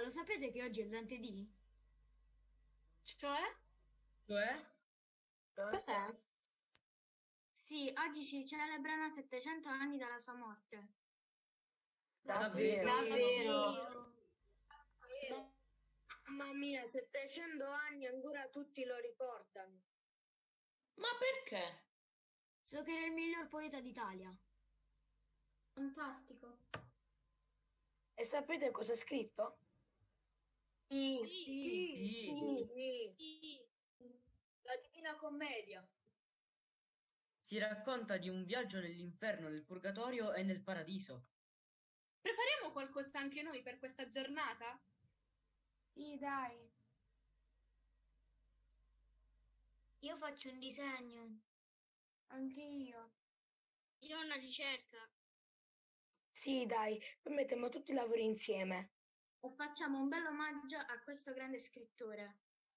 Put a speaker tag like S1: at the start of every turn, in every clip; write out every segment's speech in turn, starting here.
S1: lo sapete che oggi è il Dante D?
S2: Cioè?
S3: Cioè?
S2: Cos'è?
S1: Sì, oggi si celebrano 700 anni dalla sua morte.
S3: Davvero?
S2: Davvero?
S4: Mamma mia, 700 anni ancora tutti lo ricordano.
S2: Ma perché?
S1: So che era il miglior poeta d'Italia.
S4: Fantastico.
S5: E sapete cosa ha scritto?
S4: Sì.
S6: La Divina Commedia.
S3: Si racconta di un viaggio nell'inferno, nel purgatorio e nel paradiso.
S2: Prepariamo qualcosa anche noi per questa giornata?
S1: Sì, dai.
S4: Io faccio un disegno.
S1: Anche io.
S4: Io ho una ricerca.
S5: Sì, dai, poi mettiamo tutti i lavori insieme.
S1: E facciamo un bel omaggio a questo grande scrittore.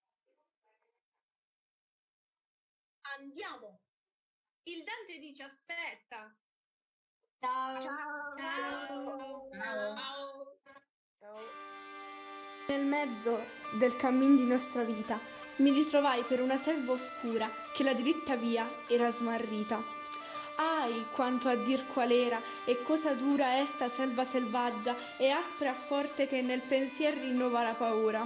S6: Andiamo!
S2: Il Dante dice aspetta.
S4: Ciao.
S3: Ciao.
S5: Ciao.
S7: Nel mezzo del cammin di nostra vita mi ritrovai per una selva oscura che la diritta via era smarrita. Ahi, quanto a dir qual era e cosa dura è sta selva selvaggia e aspra forte che nel pensier rinnova la paura.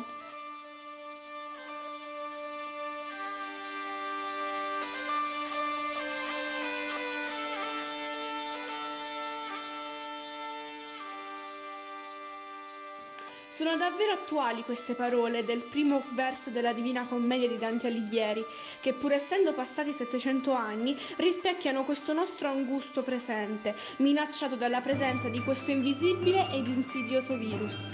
S7: Sono davvero attuali queste parole del primo verso della Divina Commedia di Dante Alighieri, che pur essendo passati 700 anni rispecchiano questo nostro angusto presente, minacciato dalla presenza di questo invisibile ed insidioso virus.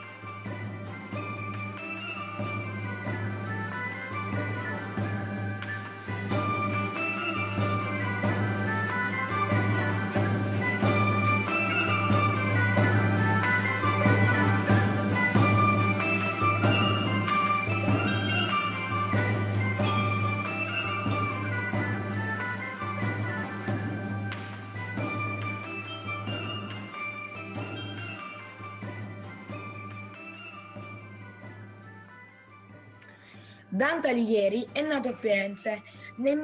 S5: Dante Alighieri è nato a Firenze nel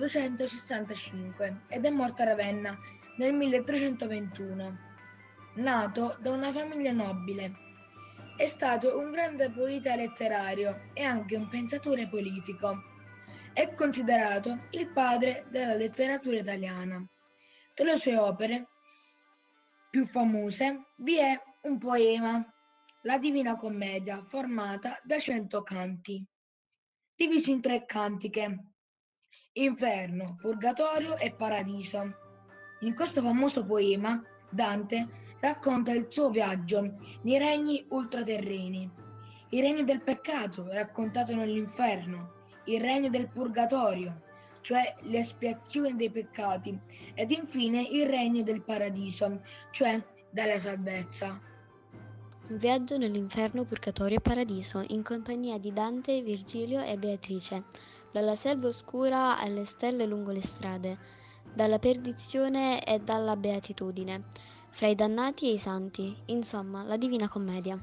S5: 1265 ed è morto a Ravenna nel 1321. Nato da una famiglia nobile, è stato un grande poeta letterario e anche un pensatore politico. È considerato il padre della letteratura italiana. Tra le sue opere più famose vi è un poema, La Divina Commedia, formata da 100 canti, divisi in 3 cantiche: Inferno, Purgatorio e Paradiso. In questo famoso poema Dante racconta il suo viaggio nei regni ultraterreni, il regno del peccato raccontato nell'inferno, il regno del purgatorio, cioè l'espiazione dei peccati, ed infine il regno del paradiso, cioè della salvezza.
S8: Un viaggio nell'inferno, purgatorio e paradiso, in compagnia di Dante, Virgilio e Beatrice, dalla selva oscura alle stelle lungo le strade, dalla perdizione e dalla beatitudine, fra i dannati e i santi, insomma, la Divina Commedia.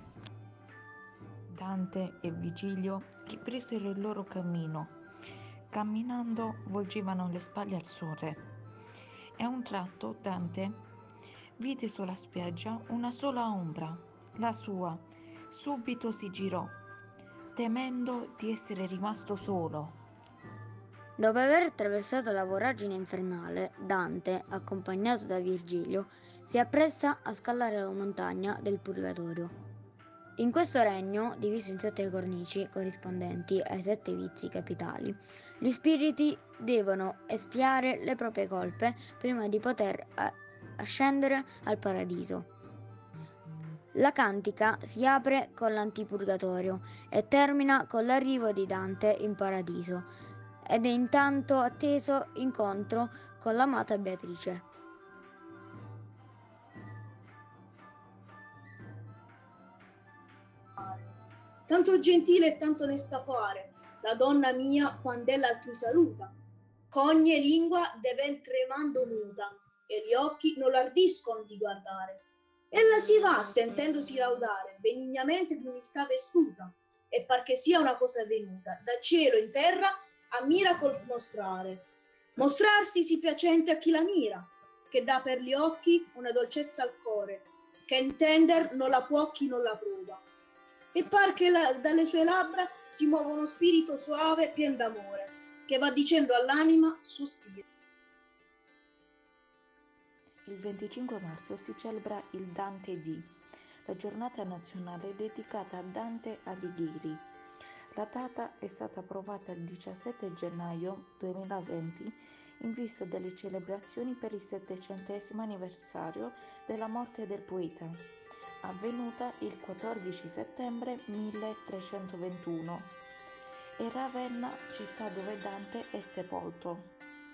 S9: Dante e Vigilio ripresero il loro cammino. Camminando volgevano le spalle al sole e a un tratto Dante vide sulla spiaggia una sola ombra, la sua. Subito si girò, temendo di essere rimasto solo.
S8: Dopo aver attraversato la voragine infernale, Dante, accompagnato da Virgilio, si appresta a scalare la montagna del Purgatorio. In questo regno, diviso in 7 cornici corrispondenti ai 7 vizi capitali, gli spiriti devono espiare le proprie colpe prima di poter ascendere al paradiso. La cantica si apre con l'antipurgatorio e termina con l'arrivo di Dante in paradiso ed è intanto atteso incontro con l'amata Beatrice.
S6: Tanto gentile e tanto onesta pare, la donna mia quand'ella altrui saluta, cogne lingua de ven tremando muta, e gli occhi non l'ardiscono di guardare. Ella si va, sentendosi laudare benignamente di umiltà vestuta, e par che sia una cosa venuta da cielo in terra a miracol mostrarsi sì piacente a chi la mira, che dà per gli occhi una dolcezza al core, che intender non la può chi non la prova. E par che dalle sue labbra si muova uno spirito soave e pien d'amore, che va dicendo all'anima sospira.
S9: Il 25 marzo si celebra il Dante Dì, la giornata nazionale dedicata a Dante Alighieri. La data è stata approvata il 17 gennaio 2020 in vista delle celebrazioni per il 700° anniversario della morte del poeta, avvenuta il 14 settembre 1321, e Ravenna, città dove Dante è sepolto.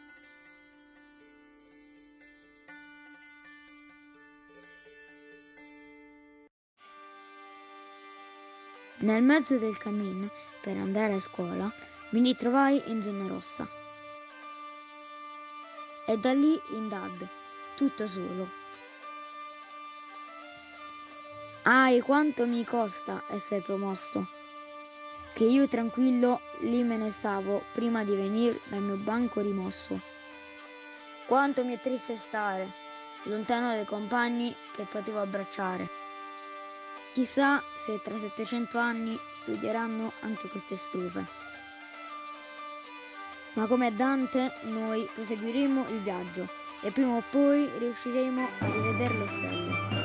S8: Nel mezzo del cammino, per andare a scuola, mi ritrovai in zona rossa. E da lì in DAD, tutto solo. Ahi, quanto mi costa essere promosso, che io tranquillo lì me ne stavo prima di venire dal mio banco rimosso. Quanto mi è triste stare, lontano dai compagni che potevo abbracciare. Chissà se tra 700 anni studieranno anche queste stufe. Ma come Dante noi proseguiremo il viaggio e prima o poi riusciremo a rivedere le stelle.